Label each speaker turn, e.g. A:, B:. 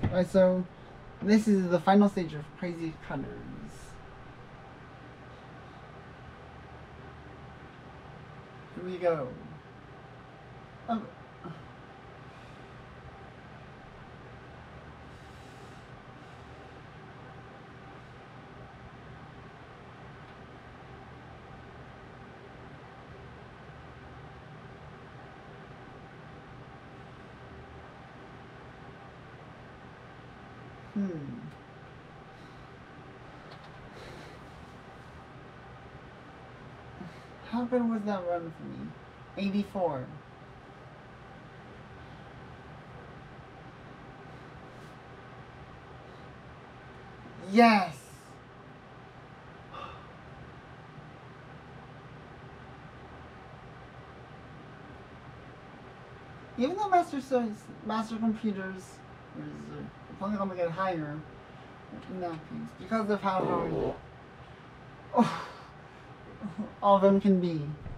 A: Alright, so this is the final stage of Crazy Cutters. Here we go. How good was that run for me? 84. Yes! Even though Master Computers is probably gonna get higher in that piece because of how hard all of them can be.